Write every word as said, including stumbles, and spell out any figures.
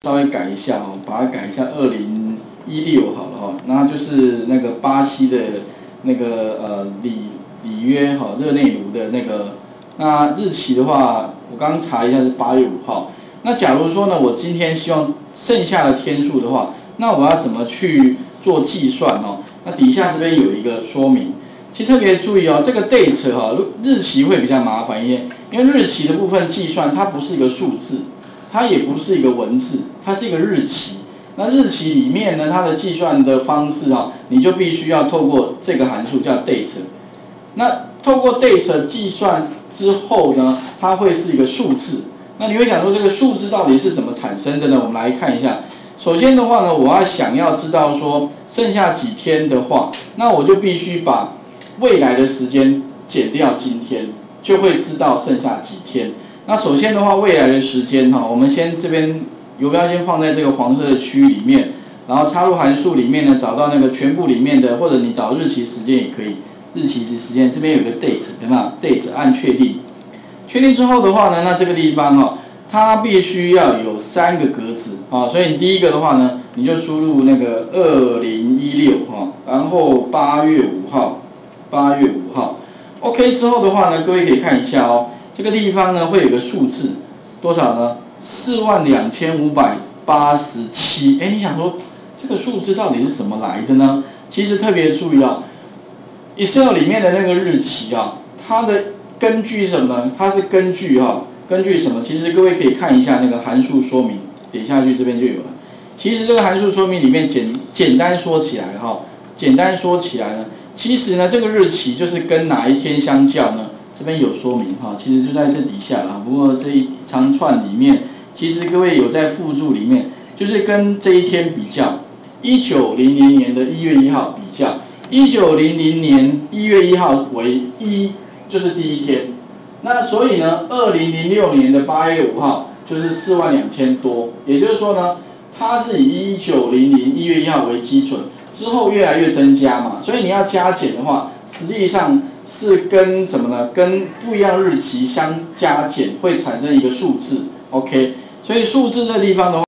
稍微改一下哦，把它改一下二零一六好了哈、哦，那就是那个巴西的那个呃里里约哈热内卢的那个，那日期的话，我刚查一下是八月五号。那假如说呢，我今天希望剩下的天数的话，那我要怎么去做计算哦？那底下这边有一个说明，其实特别注意哦，这个 date 哈、哦、日期会比较麻烦一点，因为日期的部分计算它不是一个数字，它也不是一个文字，它是一个日期。那日期里面呢，它的计算的方式啊，你就必须要透过这个函数叫 date。那透过 date 计算之后呢，它会是一个数字。那你会想说这个数字到底是怎么产生的呢？我们来看一下。首先的话呢，我要想要知道说剩下几天的话，那我就必须把未来的时间减掉今天，就会知道剩下几天。那首先的话，未来的时间哈，我们先这边游标先放在这个黄色的区域里面，然后插入函数里面呢，找到那个全部里面的，或者你找日期时间也可以。日期及时间这边有个 date， 有没有 ？date 按确定，确定之后的话呢，那这个地方哈，它必须要有三个格子啊，所以你第一个的话呢，你就输入那个二零一六哈，然后八月五号，八月五号 ，OK 之后的话呢，各位可以看一下哦，这个地方呢会有个数字多少呢？四万两千五百八十七。哎，你想说这个数字到底是怎么来的呢？其实特别注意哦。Excel 里面的那个日期啊，它的根据什么呢？它是根据哈、啊，根据什么？其实各位可以看一下那个函数说明，点下去这边就有了。其实这个函数说明里面简简单说起来哈、啊，简单说起来呢，其实呢这个日期就是跟哪一天相较呢？这边有说明哈、啊，其实就在这底下啦。不过这一长串里面，其实各位有在附注里面，就是跟这一天比较，一九零零年的一月一号比较。一九零零年一月一号为一，就是第一天。那所以呢，二零零六年的八月五号就是四万两千多。也就是说呢，它是以一九零零一月一号为基准，之后越来越增加嘛。所以你要加减的话，实际上是跟什么呢？跟不一样日期相加减会产生一个数字。OK， 所以数字这地方的话。